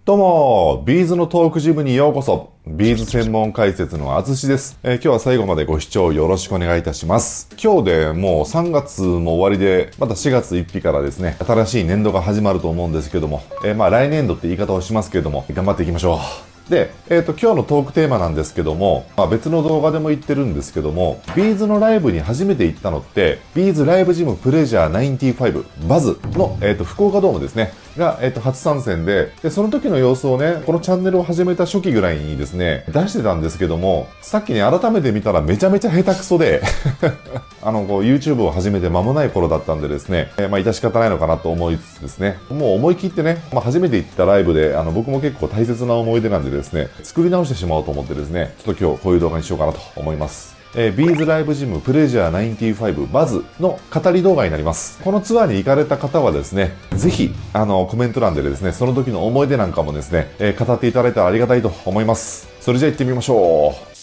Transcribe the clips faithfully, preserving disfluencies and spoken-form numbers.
どうも、ビーズのトークジムにようこそ。ビーズ専門解説のあつしです、えー。今日は最後までご視聴よろしくお願いいたします。今日でもうさんがつも終わりで、またしがつついたちからですね、新しい年度が始まると思うんですけども、えー、まあ来年度って言い方をしますけれども、頑張っていきましょう。で、えっと、今日のトークテーマなんですけども、まあ、別の動画でも言ってるんですけども、ビーズのライブに初めて行ったのって、ビーズライブジムプレジャーきゅうじゅうごバズの、えっと、福岡ドームですね。が、えっと、初参戦で、で、その時の様子をね、このチャンネルを始めた初期ぐらいにですね、出してたんですけども、さっきね、改めて見たらめちゃめちゃ下手くそで、あの、こう、YouTube を始めて間もない頃だったんでですね、えー、まあ、致し方ないのかなと思いつつですね、もう思い切ってね、まあ、初めて行ったライブで、あの、僕も結構大切な思い出なんでですね、作り直してしまおうと思ってですね、ちょっと今日こういう動画にしようかなと思います。えー、ビーズライブジムプレジャーきゅうじゅうごバズの語り動画になります。このツアーに行かれた方はですね、ぜひ、あの、コメント欄でですね、その時の思い出なんかもですね、えー、語っていただいたらありがたいと思います。それじゃあ行ってみましょう。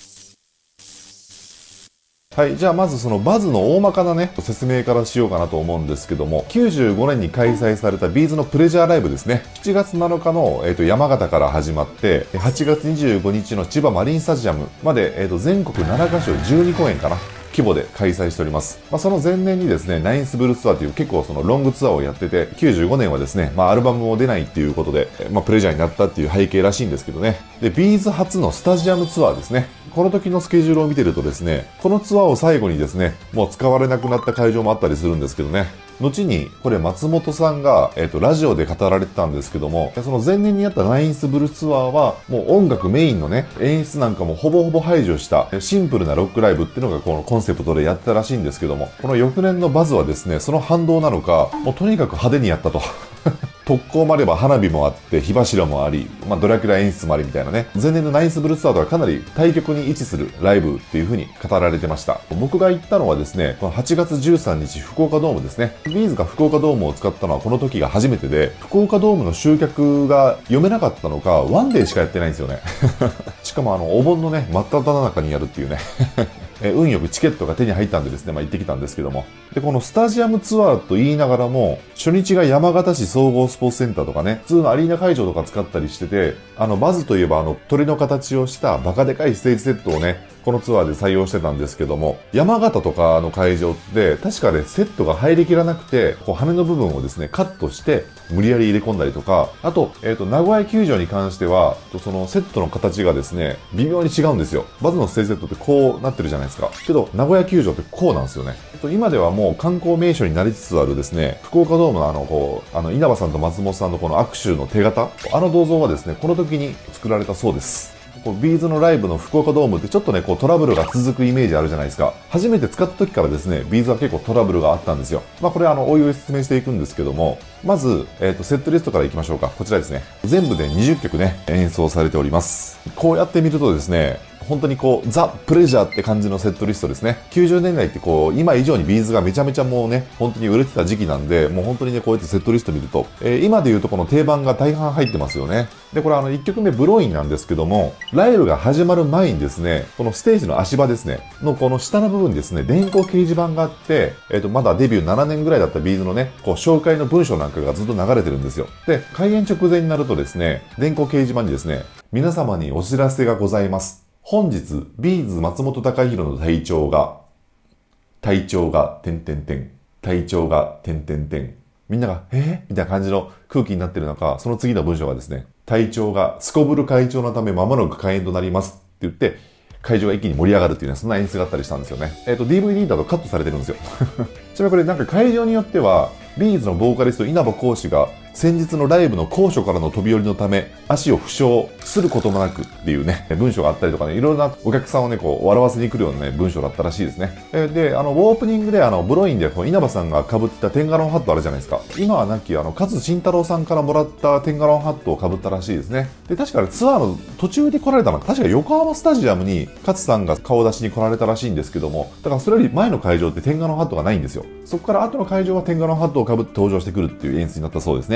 はい。じゃあまずそのバズの大まかなね、説明からしようかなと思うんですけども、きゅうじゅうごねんに開催されたビーズのプレジャーライブですね。しちがつなのかの、えっと、山形から始まって、はちがつにじゅうごにちの千葉マリンスタジアムまで、えっと、全国ななかしょじゅうにこえんかな。規模で開催しております。まあ、その前年にですね、ナインスブルーツアーという結構そのロングツアーをやってて、きゅうじゅうごねんはですね、まあ、アルバムも出ないっていうことで、まあ、プレジャーになったっていう背景らしいんですけどね。で、ビーズ初のスタジアムツアーですね。この時のスケジュールを見てるとですね、このツアーを最後にですね、もう使われなくなった会場もあったりするんですけどね。後に、これ松本さんが、えっと、ラジオで語られてたんですけども、その前年にやったナインスブルーツアーは、もう音楽メインのね、演出なんかもほぼほぼ排除した、シンプルなロックライブっていうのがこのコンセプトでやってたらしいんですけども、この翌年のバズはですね、その反動なのか、もうとにかく派手にやったと。特攻もあれば花火もあって、火柱もあり、まあ、ドラキュラ演出もありみたいなね。前年のナインスブルーツアーとはかなり対極に位置するライブっていう風に語られてました。僕が行ったのはですね、このはちがつじゅうさんにち福岡ドームですね。ビーズが福岡ドームを使ったのはこの時が初めてで、福岡ドームの集客が読めなかったのか、ワンデーしかやってないんですよね。しかもあの、お盆のね、真っ只中にやるっていうね。え運よくチケットが手に入ったんでですね、まあ、行ってきたんですけども。で、このスタジアムツアーと言いながらも、初日が山形市総合スポーツセンターとかね、普通のアリーナ会場とか使ったりしてて、あの、バズといえばあの、鳥の形をしたバカでかいステージセットをね、このツアーで採用してたんですけども、山形とかの会場って、確かね、セットが入りきらなくて、こう羽の部分をですね、カットして、無理やり入れ込んだりとか、あと、えっと、名古屋球場に関しては、そのセットの形がですね、微妙に違うんですよ。バズのステージセットってこうなってるじゃないですか。けど、名古屋球場ってこうなんですよね。今ではもう観光名所になりつつあるですね、福岡ドームのあの、こう、あの、稲葉さんと松本さんのこの握手の手形、あの銅像はですね、この時に作られたそうです。こうビーズのライブの福岡ドームってちょっとね、こうトラブルが続くイメージあるじゃないですか。初めて使った時からですね、ビーズは結構トラブルがあったんですよ。まあこれあの、おいおい説明していくんですけども、まず、えっと、セットリストからいきましょうか。こちらですね。全部でにじゅっきょくね、演奏されております。こうやって見るとですね、本当にこう、ザ・プレジャーって感じのセットリストですね。きゅうじゅうねんだいってこう、今以上にビーズがめちゃめちゃもうね、本当に売れてた時期なんで、もう本当にね、こうやってセットリスト見ると、えー、今で言うとこの定番が大半入ってますよね。で、これあの、いっきょくめブロインなんですけども、ライブが始まる前にですね、このステージの足場ですね、のこの下の部分にですね、電光掲示板があって、えっと、まだデビューななねんぐらいだったビーズのね、こう、紹介の文章なんかがずっと流れてるんですよ。で、開演直前になるとですね、電光掲示板にですね、皆様にお知らせがございます。本日、ビーズ松本隆弘の体調が、体調が、てんてんてん、体調が、てんてんてん。みんなが、えー、みたいな感じの空気になってる中、その次の文章がですね、体調が、すこぶる会長のため間もなく開演となりますって言って、会場が一気に盛り上がるっていうね、そんな演出があったりしたんですよね。えっと、ディーブイディー だとカットされてるんですよ。ちなみにこれなんか会場によっては、ビーズのボーカリスト稲葉浩志が先日のライブの高所からの飛び降りのため足を負傷することもなくっていうね文章があったりとかね、いろいろなお客さんをねこう笑わせに来るようなね文章だったらしいですね。で、あのオープニングであのブロインでこう稲葉さんが被ってたテンガロンハットあるじゃないですか。今はなきあの勝慎太郎さんからもらったテンガロンハットを被ったらしいですね。で、確かツアーの途中で来られたのは確か横浜スタジアムに勝さんが顔出しに来られたらしいんですけども、だからそれより前の会場ってテンガロンハットがないんですよ。そこから後の会場はテンガロンハットを被って登場してくるっていう演出になったそうですね。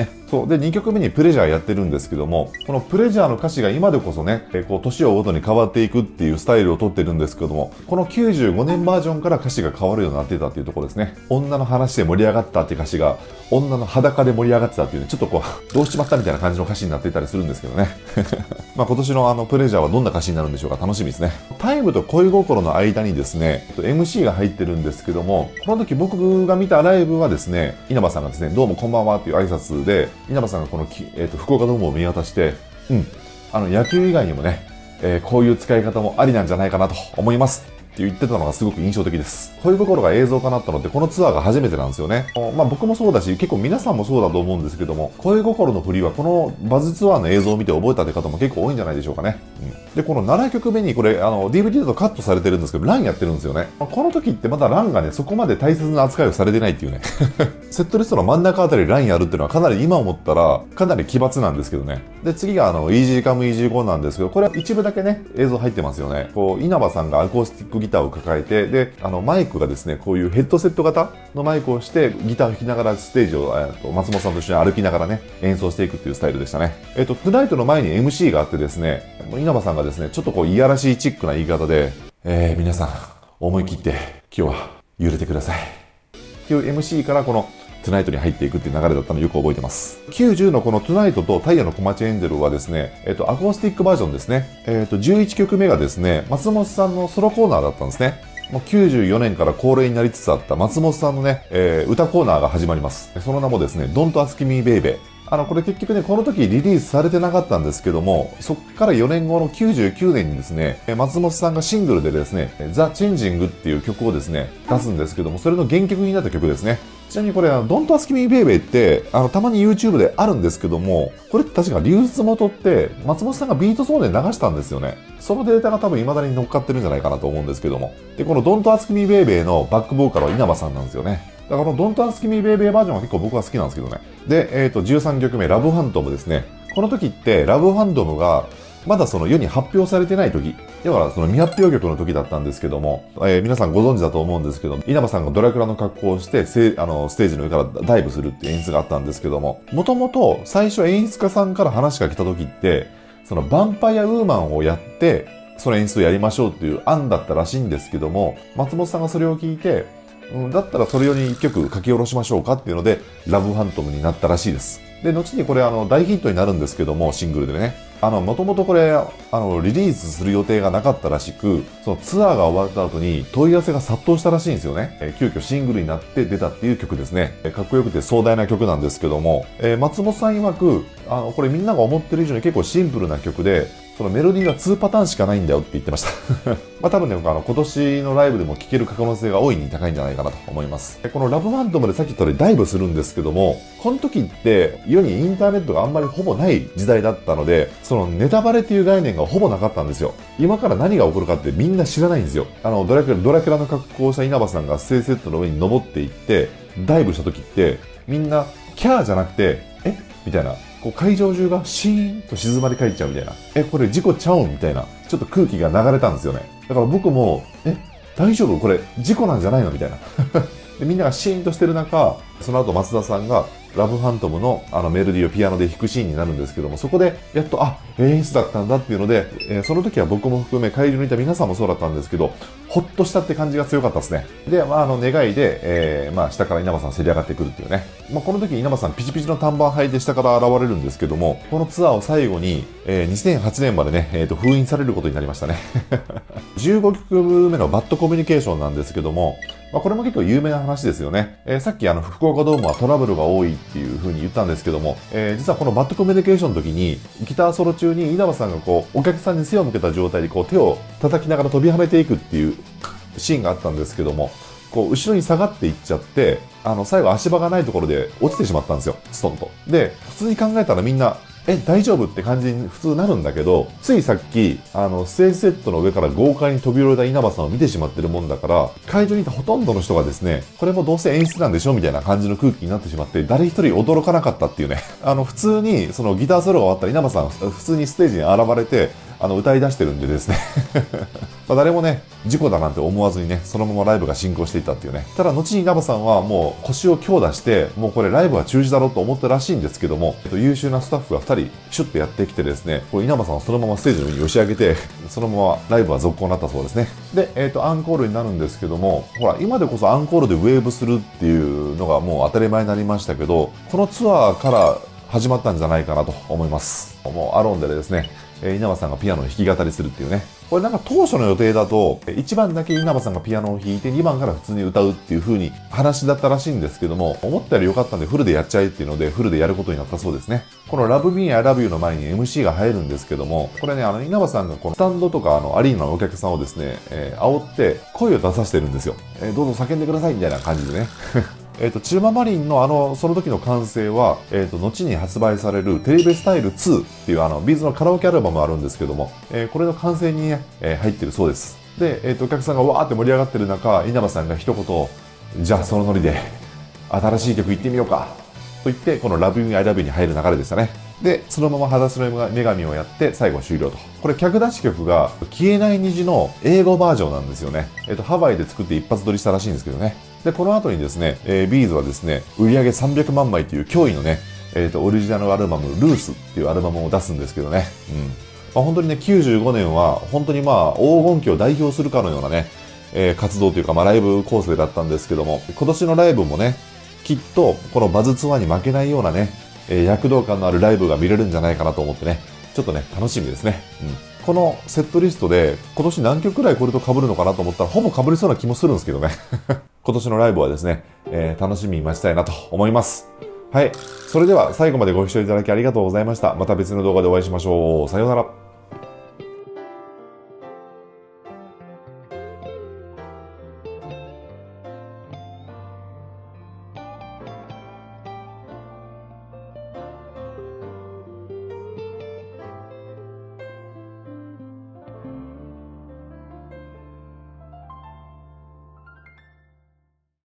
ね。そう。で、にきょくめにプレジャーやってるんですけども、このプレジャーの歌詞が今でこそね、えー、こう、年を追うごとに変わっていくっていうスタイルをとってるんですけども、このきゅうじゅうごねんバージョンから歌詞が変わるようになってたっていうところですね。女の話で盛り上がったっていう歌詞が、女の裸で盛り上がってたっていうね、ちょっとこう、どうしちまったみたいな感じの歌詞になっていたりするんですけどね。まあ今年のあの、プレジャーはどんな歌詞になるんでしょうか。楽しみですね。タイムと恋心の間にですね、エムシー が入ってるんですけども、この時僕が見たライブはですね、稲葉さんがですね、どうもこんばんはっていう挨拶で、稲葉さんがこの、えー、と福岡ドームを見渡して、うん、あの野球以外にもね、えー、こういう使い方もありなんじゃないかなと思いますって言ってたのがすごく印象的です。恋心が映像化になったのってこのツアーが初めてなんですよね。まあ僕もそうだし、結構皆さんもそうだと思うんですけども、恋心の振りはこのバズツアーの映像を見て覚えたって方も結構多いんじゃないでしょうかね。うん、で、このななきょくめにこれ、あの、ディーブイディー だとカットされてるんですけど、ランやってるんですよね。この時ってまだランがね、そこまで大切な扱いをされてないっていうね。セットリストの真ん中あたりランやるっていうのはかなり今思ったら、かなり奇抜なんですけどね。で、次があの、イージーカムイージーゴーなんですけど、これは一部だけね、映像入ってますよね。こう、稲葉さんがアコースティックギターを抱えて、で、あの、マイクがですね、こういうヘッドセット型のマイクをして、ギターを弾きながらステージを、えっと、松本さんと一緒に歩きながらね、演奏していくっていうスタイルでしたね。えっと、トゥナイトの前に エムシー があってですね、稲葉さんがですね、ちょっとこう、いやらしいチックな言い方で、えー、皆さん、思い切って今日は揺れてください。っていう エムシー からこの、トゥナイトに入っていくっていう流れだったのをよく覚えてます。きゅうじゅうのこのトゥナイトと太陽の小町エンジェルはですね、えっと、アコースティックバージョンですね。えっと、じゅういっきょくめがですね、松本さんのソロコーナーだったんですね。もうきゅうじゅうよねんから恒例になりつつあった松本さんのね、えー、歌コーナーが始まります。その名もですね、Don't Ask Me Baby。あの、これ結局ね、この時リリースされてなかったんですけども、そっからよねんごのきゅうじゅうきゅうねんにですね、松本さんがシングルでですね、ザ・チェンジングっていう曲をですね、出すんですけども、それの原曲になった曲ですね。ちなみにこれ、Don't Ask Me Baby って、あの、たまに YouTube であるんですけども、これって確か流出元って、松本さんがビートゾーンで流したんですよね。そのデータが多分未だに乗っかってるんじゃないかなと思うんですけども。で、この Don't Ask Me Baby のバックボーカルは稲葉さんなんですよね。だからこの Don't Ask Me Baby バージョンは結構僕は好きなんですけどね。で、えっと、じゅうさんきょくめ、ラブファントムですね。この時って、ラブファントムが、まだその世に発表されてない時、だからその未発表曲の時だったんですけども、えー、皆さんご存知だと思うんですけど、稲葉さんがドラクラの格好をして、せあの、ステージの上からダイブするっていう演出があったんですけども、もともと最初演出家さんから話が来た時って、そのヴァンパイアウーマンをやって、その演出をやりましょうっていう案だったらしいんですけども、松本さんがそれを聞いて、うん、だったらそれ用に一曲書き下ろしましょうかっていうので、ラブファントムになったらしいです。で、後にこれあの大ヒットになるんですけども、シングルでね。あの、もともとこれ、あの、リリースする予定がなかったらしく、そのツアーが終わった後に問い合わせが殺到したらしいんですよね。えー、急遽シングルになって出たっていう曲ですね。えー、かっこよくて壮大な曲なんですけども、えー、松本さん曰く、あの、これみんなが思ってる以上に結構シンプルな曲で、そのメロディーがにパターンしかないんだよって言ってましたまあ多分ね、あの今年のライブでも聴ける可能性が大いに高いんじゃないかなと思います。このラブファントムでさっき言ったようにダイブするんですけども、この時って世にインターネットがあんまりほぼない時代だったので、そのネタバレっていう概念がほぼなかったんですよ。今から何が起こるかってみんな知らないんですよ。あの、ドラキュラ、ドラキュラの格好をした稲葉さんがステージセットの上に登っていって、ダイブした時って、みんな、キャーじゃなくて、えみたいな。こう会場中がシーンと静まり返っちゃうみたいな。え、これ事故ちゃうんみたいな。ちょっと空気が流れたんですよね。だから僕も、え、大丈夫これ事故なんじゃないのみたいな。で、みんながシーンとしてる中、その後松田さんがラブファントムのあのメロディーをピアノで弾くシーンになるんですけども、そこでやっと、あ、演出だったんだっていうので、えー、その時は僕も含め会場にいた皆さんもそうだったんですけど、ほっとしたって感じが強かったですね。で、まあ、あの、願いで、えー、まあ、下から稲葉さんせり上がってくるっていうね。まあ、この時稲葉さんピチピチの短板履いて下から現れるんですけども、このツアーを最後に、えー、にせんはちねんまでね、えっと、封印されることになりましたね。じゅうごきょくめのバッドコミュニケーションなんですけども、まあ、これも結構有名な話ですよね。えー、さっきあの、福岡ドームはトラブルが多いっていう風に言ったんですけども、えー、実はこのバッドコミュニケーションの時に、ギターソロ中に稲葉さんがこう、お客さんに背を向けた状態でこう、手を叩きながら飛び跳ねていくっていうシーンがあったんですけども、こう、後ろに下がっていっちゃって、あの、最後足場がないところで落ちてしまったんですよ。ストンと。で、普通に考えたらみんな、え、大丈夫って感じに普通なるんだけど、ついさっき、あの、ステージセットの上から豪快に飛び降りた稲葉さんを見てしまってるもんだから、会場にいたほとんどの人がですね、これもどうせ演出なんでしょみたいな感じの空気になってしまって、誰一人驚かなかったっていうね。あの、普通に、そのギターソロが終わったら稲葉さん、普通にステージに現れて、 あの、歌い出してるんでですね。まあ誰もね、事故だなんて思わずにね、そのままライブが進行していったっていうね。ただ、後に稲葉さんはもう腰を強打して、もうこれライブは中止だろうと思ったらしいんですけども、えっと、優秀なスタッフがふたりシュッとやってきてですね、こう稲葉さんをそのままステージの上に押し上げて、そのままライブは続行になったそうですね。で、えっと、アンコールになるんですけども、ほら、今でこそアンコールでウェーブするっていうのがもう当たり前になりましたけど、このツアーから始まったんじゃないかなと思います。もうアロンでですね、稲葉さんがピアノを弾き語りするっていうね。これなんか当初の予定だと、いちばんだけ稲葉さんがピアノを弾いてにばんから普通に歌うっていう風に話だったらしいんですけども、思ったより良かったんでフルでやっちゃえっていうのでフルでやることになったそうですね。この Love Me I Love You の前に エムシー が入るんですけども、これね、あの稲葉さんがこのスタンドとかあのアリーナのお客さんをですね、えー、煽って声を出させてるんですよ。えー、どうぞ叫んでくださいみたいな感じでね。えっと、チューママリンのあの、その時の完成は、えっと、後に発売されるテレビスタイルツーっていうあの、ビーズのカラオケアルバムあるんですけども、えー、これの完成にね、えー、入ってるそうです。で、えっと、お客さんがわーって盛り上がってる中、稲葉さんが一言、じゃあそのノリで、新しい曲行ってみようか、と言って、この Love Me I Love You に入る流れでしたね。で、そのまま裸足の女神をやって、最後終了と。これ、客出し曲が、消えない虹の英語バージョンなんですよね。えっと、ハワイで作って一発撮りしたらしいんですけどね。で、この後にですね、えー、ビーズはですね、売上さんびゃくまんまいという驚異のね、えっと、オリジナルアルバム、ルースっていうアルバムを出すんですけどね。うん。まあ、本当にね、きゅうじゅうごねんは、本当にまあ、黄金期を代表するかのようなね、えー、活動というか、まあ、ライブ構成だったんですけども、今年のライブもね、きっと、このバズツアーに負けないようなね、えー、躍動感のあるライブが見れるんじゃないかなと思ってね、ちょっとね、楽しみですね。うん。このセットリストで、今年何曲くらいこれと被るのかなと思ったら、ほぼ被りそうな気もするんですけどね。今年のライブはですね、えー、楽しみに待ちたいなと思います。はい。それでは最後までご視聴いただきありがとうございました。また別の動画でお会いしましょう。さようなら。